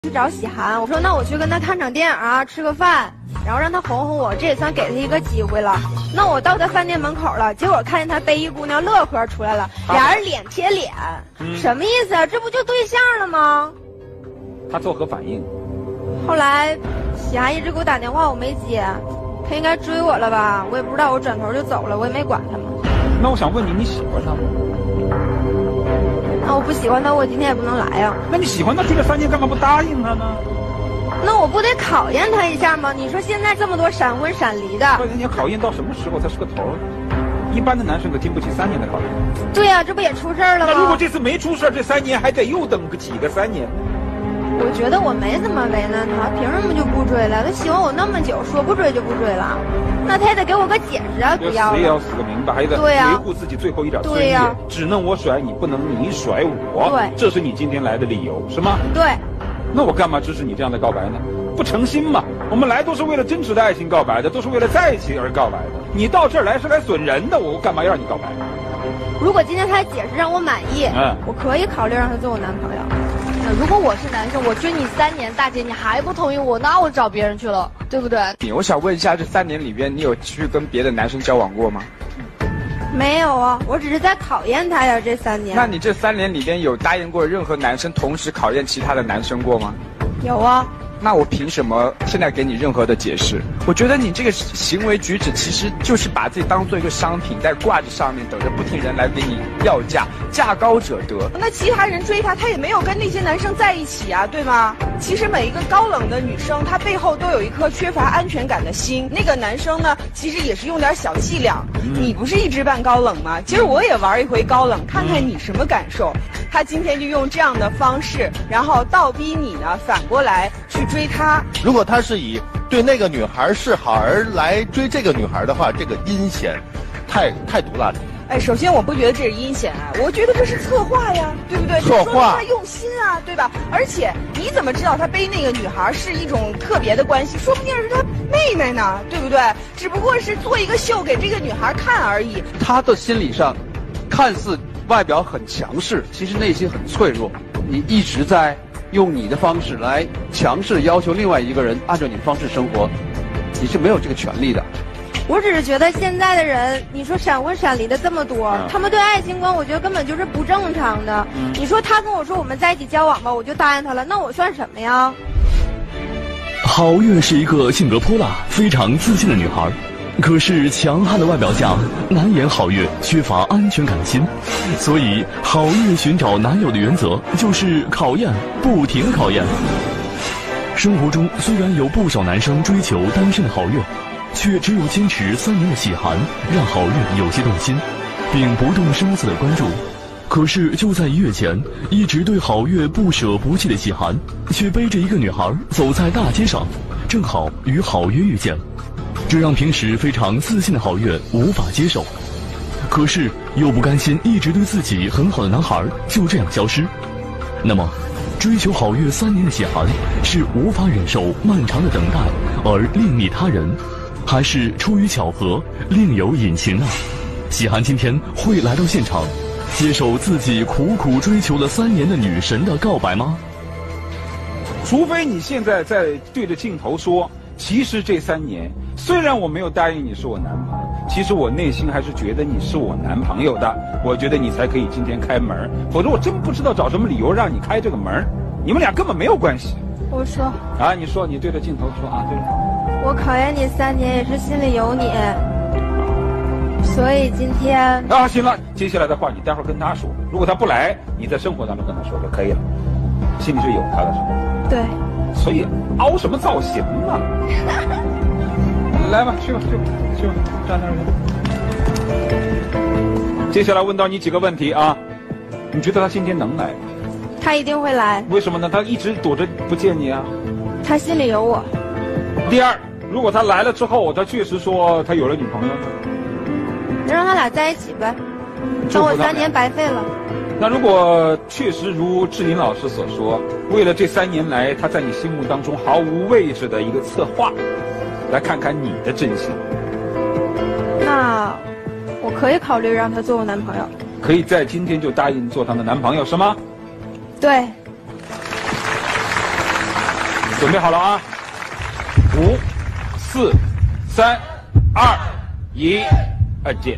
去找喜涵，我说那我去跟他看场电影啊，吃个饭，然后让他哄哄我，这也算给他一个机会了。那我到他饭店门口了，结果看见他背一姑娘乐呵出来了，俩人脸贴脸，什么意思啊？这不就对象了吗？ 他作何反应？ 后来喜涵一直给我打电话，我没接，他应该追我了吧？我也不知道，我转头就走了，我也没管他们。 那我想问你，你喜欢他吗？ 那我不喜欢他，我今天也不能来呀。 那你喜欢他去了3年，干嘛不答应他呢？ 那我不得考验他一下吗？你说现在这么多闪婚闪离的， 不是你要考验到什么时候才是个头？一般的男生可经不起3年的考验。 对呀、这不也出事儿了吗？ 那如果这次没出事儿，这3年还得又等个几个3年？ 我觉得我没怎么为难他，凭什么就不追了？他喜欢我那么久，说不追就不追了，那他也得给我个解释啊！不要死也要死个明白，还得维护自己最后一点尊严。只能我甩你，不能你甩我。 对， 这是你今天来的理由，是吗？ 对。 那我干嘛支持你这样的告白呢？不诚心嘛！我们来都是为了真实的爱情告白的，都是为了在一起而告白的。你到这儿来是来损人的，我干嘛要让你告白？ 如果今天他解释让我满意，我可以考虑让他做我男朋友。 如果我是男生，我追你3年，大姐你还不同意我，那我找别人去了，对不对？ 我想问一下，这3年里边，你有去跟别的男生交往过吗？ 没有啊，我只是在考验他呀，这3年。 那你这3年里边有答应过任何男生同时考验其他的男生过吗？ 有啊。 那我凭什么现在给你任何的解释？我觉得你这个行为举止其实就是把自己当做一个商品，在挂着上面，等着不停人来给你要价，价高者得。 那其他人追他，他也没有跟那些男生在一起啊，对吗？其实每一个高冷的女生，她背后都有一颗缺乏安全感的心。那个男生呢，其实也是用点小伎俩。你不是一直扮高冷吗？其实我也玩一回高冷，看看你什么感受。他今天就用这样的方式，然后倒逼你呢，反过来去追他。 如果他是以对那个女孩示好而来追这个女孩的话，这个阴险，太毒辣了。 哎，首先我不觉得这是阴险啊，我觉得这是策划呀，对不对？ 策划， 他用心啊，对吧？而且你怎么知道他背那个女孩是一种特别的关系？说不定是他妹妹呢，对不对？只不过是做一个秀给这个女孩看而已。 他的心理上，看似外表很强势，其实内心很脆弱。你一直在用你的方式来强势要求另外一个人按照你的方式生活，你是没有这个权利的。 我只是觉得现在的人，你说闪婚闪离的这么多，他们对爱情观，我觉得根本就是不正常的。你说他跟我说我们在一起交往吧，我就答应他了，那我算什么呀？ 郝月是一个性格泼辣、非常自信的女孩，可是强悍的外表下，难掩郝月缺乏安全感的心。所以，郝月寻找男友的原则就是考验，不停的考验。生活中虽然有不少男生追求单身的郝月，却只有坚持3年的喜涵让郝月有些动心，并不动声色的关注。可是就在1月前，一直对郝月不舍不弃的喜涵，却背着一个女孩走在大街上，正好与郝月遇见，这让平时非常自信的郝月无法接受。可是又不甘心一直对自己很好的男孩就这样消失。那么，追求郝月3年的喜涵是无法忍受漫长的等待而另觅他人，还是出于巧合另有隐情呢？喜涵今天会来到现场，接受自己苦苦追求了3年的女神的告白吗？ 除非你现在在对着镜头说，其实这3年虽然我没有答应你是我男朋友，其实我内心还是觉得你是我男朋友的，我觉得你才可以今天开门，否则我真不知道找什么理由让你开这个门。你们俩根本没有关系。 我说啊，你说，你对着镜头说啊，对着。 我考验你3年也是心里有你，所以今天啊，行了，接下来的话你待会儿跟他说，如果他不来，你在生活当中跟他说就可以了，心里是有他的，是吧？ 对。 所以凹什么造型嘛？来吧，去吧，站那儿去。接下来问到你几个问题啊，你觉得他今天能来吗？ 他一定会来。 为什么呢？他一直躲着不见你啊。 他心里有我。 第二，如果他来了之后，他确实说他有了女朋友， 那让他俩在一起呗，等我3年白费了。 那如果确实如志玲老师所说，为了这3年来他在你心目当中毫无位置的一个策划，来看看你的真心， 那我可以考虑让他做我男朋友。 可以在今天就答应做他的男朋友是吗？ 对。 准备好了啊！5、4、3、2、1，按键。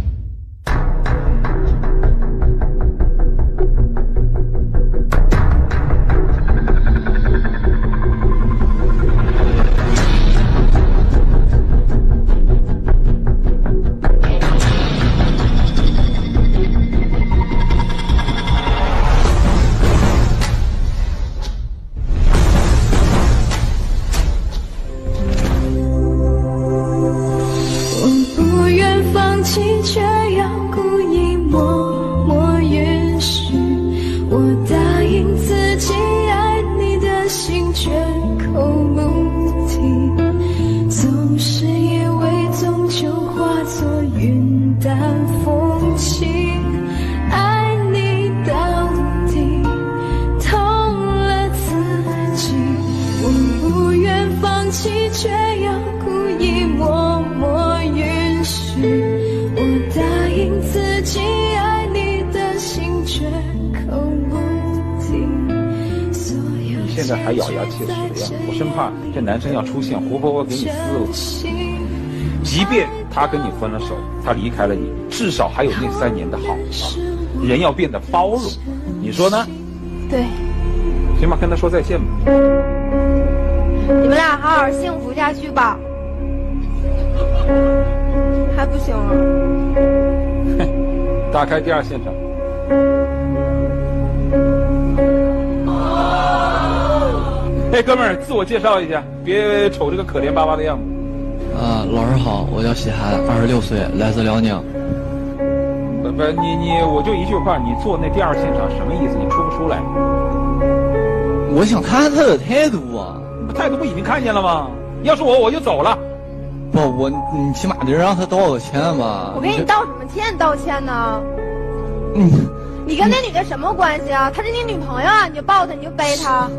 却要故意默默允许，我答应自己爱你的心绝口不提，总是以为终究化作云淡风轻，爱你到底痛了自己，我不愿放弃，却要故意默默允许，我答应自己爱你的心绝口不停。 你现在还咬牙切齿的样子，我生怕这男生要出现活活给你撕了。即便他跟你分了手，他离开了你，至少还有那3年的好啊！人要变得包容，你说呢？ 对。 行吧，跟他说再见吧。 你们俩好好幸福下去吧。还不行啊！ 打开第2现场。哎，哥们儿，自我介绍一下，别瞅这个可怜巴巴的样子。 老师好，我叫西涵，26岁，来自辽宁。 我就一句话，你做那第2现场什么意思？你出不出来？ 我想看看他的态度啊。 态度不已经看见了吗？要是我就走了。 不，你起码得让他道个歉吧。 我给你道什么歉？道歉呢？你跟那女的什么关系啊？她是你女朋友啊，你就抱她，你就背她。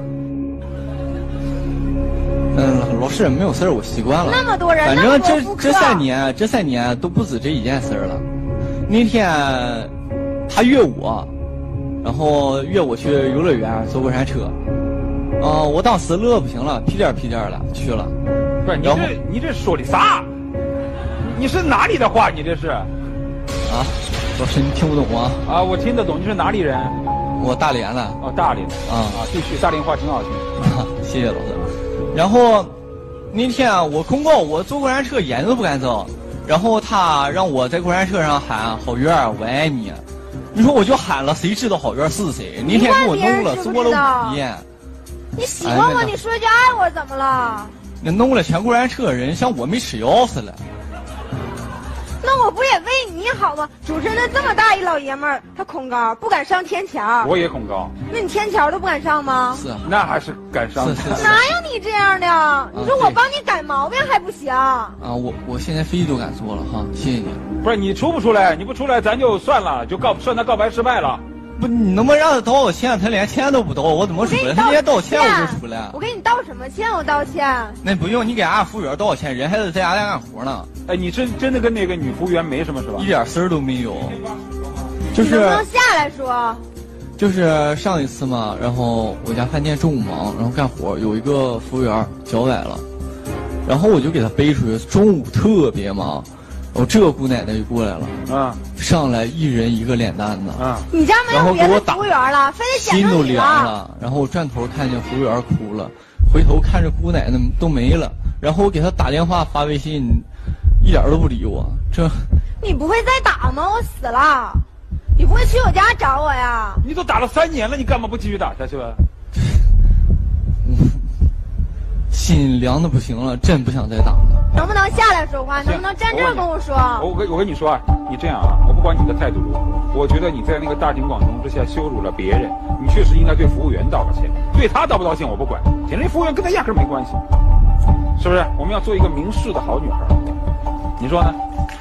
老师没有事儿，我习惯了。 那么多人， 反正这3年都不止这一件事了。那天他约我，然后约我去游乐园坐过山车。我当时乐不行了，屁颠的去了。 不是你这说的啥？你是哪里的话？你这是？啊， 老师你听不懂吗？ 啊，我听得懂。你是哪里人？ 我大连的。 哦，大连的。继续，大连话挺好听。 谢谢老师。然后那天我公告我坐过山车眼都不敢睁，然后他让我在过山车上喊郝月我爱你，你说我就喊了，谁知道郝月是谁？那天给我弄了，说了5遍。 你喜欢我，你说句爱我怎么了？ 那弄了全过山车人像我没吃药似的。 那我不也为你好吗？主持人这么大一老爷们儿，他恐高，不敢上天桥。 我也恐高。 那你天桥都不敢上吗？ 是啊， 那还是敢上。 哪有你这样的？你说我帮你改毛病还不行？ 我现在飞机都敢坐了哈，谢谢你。 不是你出不出来？你不出来，咱就算了，就算他告白失败了。 不，你能不能让他道个歉？他连歉都不道，我怎么出来？他连道歉我就出来。 我给你道什么歉？我道歉。 那不用，你给俺服务员道歉，人还得在家干活呢。 哎，你真的跟那个女服务员没什么是吧？ 一点事儿都没有。就是能不能下来说？ 就是上一次嘛，然后我家饭店中午忙，然后干活，有一个服务员脚崴了，然后我就给他背出去。中午特别忙。这个姑奶奶就过来了，上来一人一个脸蛋子， 你家没有别的服务员了，非得心都凉了。然后我转头看见服务员哭了，回头看着姑奶奶都没了。然后我给她打电话发微信，一点都不理我。 你不会再打吗？我死了，你不会去我家找我呀？ 你都打了3年了，你干嘛不继续打下去吧？ 心凉的不行了，真不想再打了。 能不能下来说话？能不能站这儿跟我说？ 我跟你说啊，你这样啊，我不管你的态度如何，我觉得你在那个大庭广众之下羞辱了别人，你确实应该对服务员道个歉。对他道不道歉我不管，简直服务员跟他压根没关系，是不是？我们要做一个明事的好女孩，你说呢？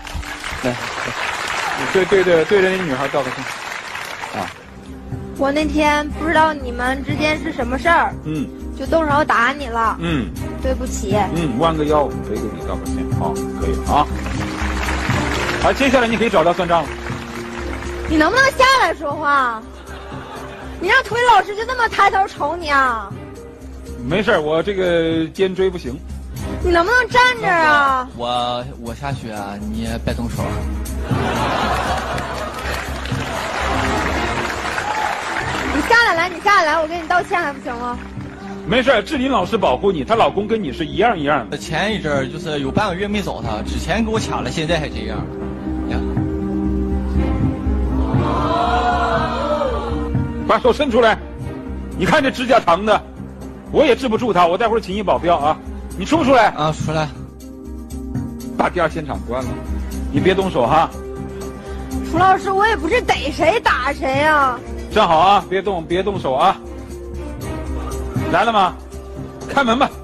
对着那女孩道个歉啊！ 我那天不知道你们之间是什么事儿，就动手打你了，对不起， 弯个腰，我可以给你道个歉啊，可以啊。好，接下来你可以找他算账了。 你能不能下来说话？你让涂老师就这么抬头瞅你啊？ 没事，我这个肩椎不行。 你能不能站着啊？ 我下去啊，你别动手。 你下来来，你下来，我给你道歉还不行吗？ 没事，志林老师保护你，她老公跟你是一样的。 前一阵儿就是有半个月没找他，之前给我掐了，现在还这样。呀， 把手伸出来，你看这指甲长的，我也治不住他，我待会儿请一保镖啊。你出不出来？ 啊，出来。 把第二现场关了，你别动手哈。 楚老师，我也不是逮谁打谁呀。 站好啊，别动手啊。来了吗？开门吧。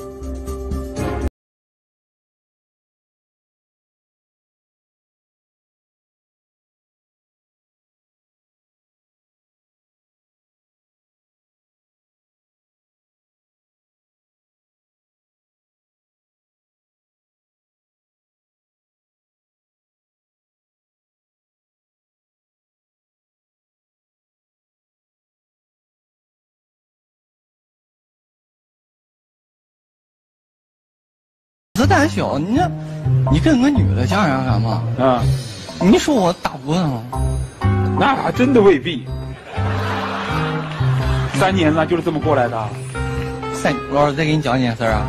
子胆小，你跟个女的这样干嘛？ 啊， 你说我打不过吗？ 那还真的未必。3年了，就是这么过来的。 老师再给你讲一件事啊。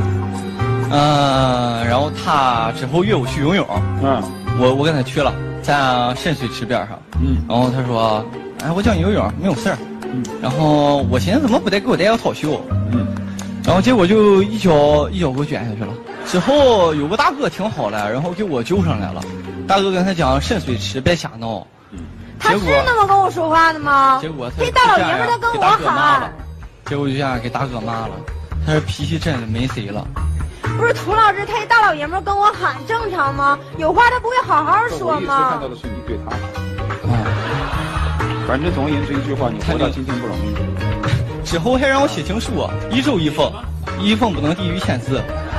然后他之后约我去游泳。我跟他去了，在深水池边上。然后他说，哎，我教你游泳，没有事儿。然后我寻思怎么不得给我带个套袖。然后结果就一脚给我卷下去了。之后有个大哥挺好的，然后给我救上来了。大哥跟他讲深水池别瞎闹。 他是那么跟我说话的吗？ 结果这大老爷们他跟我喊， 结果就这样给大哥骂了。他这脾气真的没谁了。 不是涂老师，他一大老爷们跟我喊正常吗？有话他不会好好说吗？ 我看到的是你对他。反正总而言之一句话，你活到今天不容易。 之后还让我写情书，1周1封，1封不能低于1000字。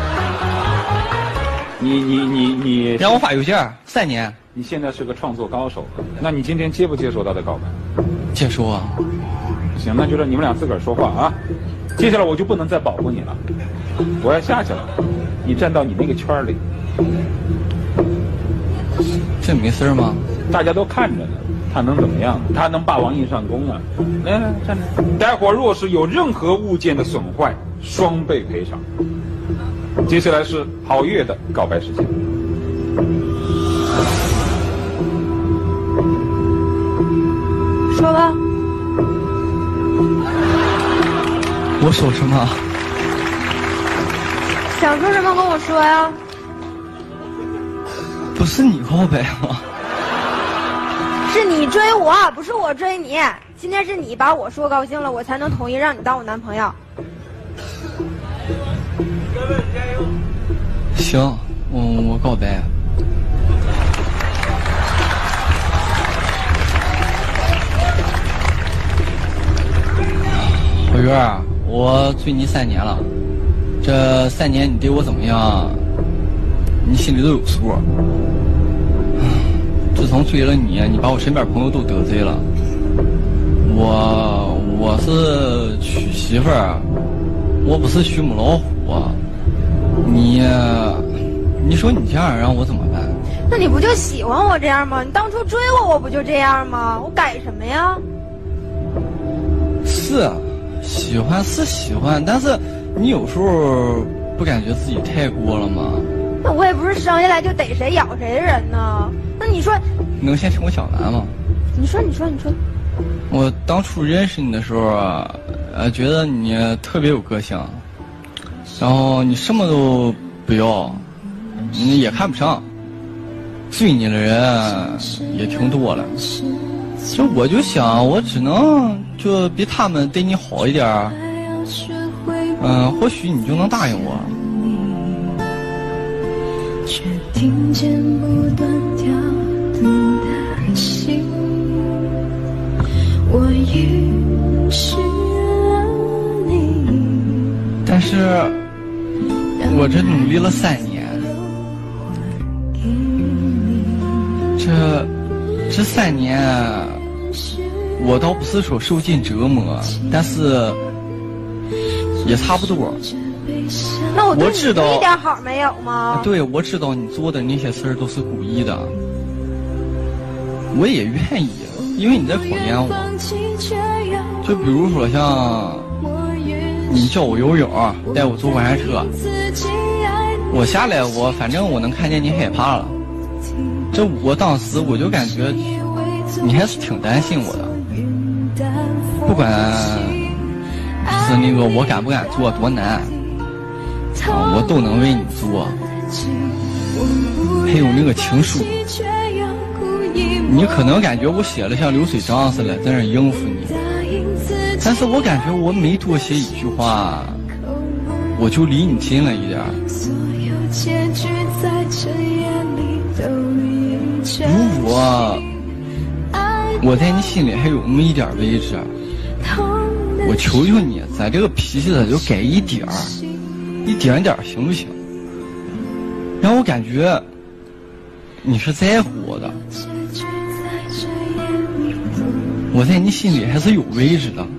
你让我发邮件3年。 你现在是个创作高手，那你今天接不接受他的告白？ 接受啊。 行，那就让你们俩自个儿说话啊。接下来我就不能再保护你了，我要下去了，你站到你那个圈里。 这没事吗？ 大家都看着呢，他能怎么样？他能霸王硬上弓啊！来，站着。待会儿若是有任何物件的损坏，双倍赔偿。接下来是郝月的告白时间。 说吧。 我说什么？ 想说什么跟我说呀。 不是你告白吗？ 是你追我，不是我追你。今天是你把我说高兴了，我才能同意让你当我男朋友。 行，我告白。小月儿，我追你3年了，这3年你对我怎么样，你心里都有数。自从追了你，你把我身边朋友都得罪了。我是娶媳妇儿，我不是娶母老虎。你说你这样让我怎么办？ 那你不就喜欢我这样吗？你当初追我不就这样吗？我改什么呀？ 是喜欢是喜欢，但是你有时候不感觉自己太过了吗？ 那我也不是生下来就逮谁咬谁的人呢。那你说， 你能先听我讲完吗？ 你说。 我当初认识你的时候觉得你特别有个性，然后你什么都不要，你也看不上，追你的人也挺多了。就我就想，我只能就比他们对你好一点，或许你就能答应我。 却听见不断跳动的心，我遗失了你。 但是我这努力了3年，这3年我倒不是说受尽折磨，但是也差不多。 那我对你知道一点好没有吗？ 对，我知道你做的那些事儿都是故意的，我也愿意，因为你在考验我。就比如说像你教我游泳，带我坐过山车，我下来反正我能看见你害怕了。这我当时我就感觉你还是挺担心我的，不管是那个我敢不敢做多难，我都能为你做。还有那个情书，你可能感觉我写了像流水账似的在那应付你，但是我感觉我每多写一句话，我就离你近了一点。如果我在你心里还有那么一点位置，我求求你，咱这个脾气咱就改一点点行不行？让我感觉你是在乎我的，我在你心里还是有位置的。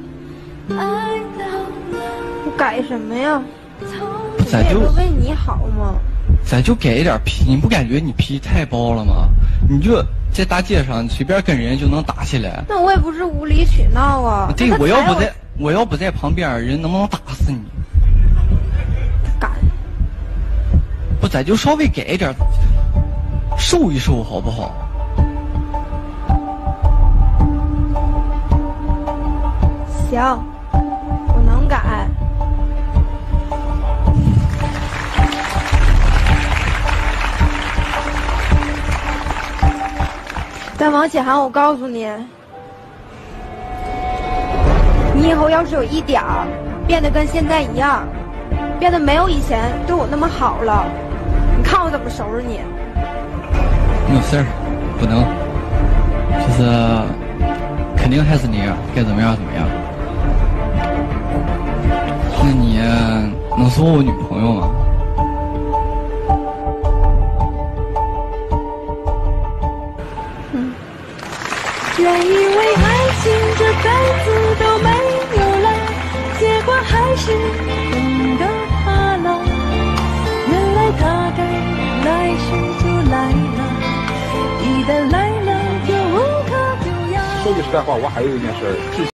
我改什么呀？ 咱就为你好吗？ 咱就改一点脾气，你不感觉你脾气太暴了吗？你就在大街上随便跟人就能打起来。 那我也不是无理取闹啊。 对，我要不在旁边，人能不能打死你？ 敢？ 不，咱就稍微改一点，收一收好不好？ 行，我能改。但王启涵，我告诉你，你以后要是有一点儿变得跟现在一样，变得没有以前对我那么好了，你看我怎么收拾你？ 没有事儿，不能，就是肯定还是那样，该怎么样怎么样。那你能做我女朋友吗？ 原以为爱情这辈子都没有了，结果还是等到他了。原来他该来时就来了，一旦来了就无可救药。 说句实在话，我还有一件事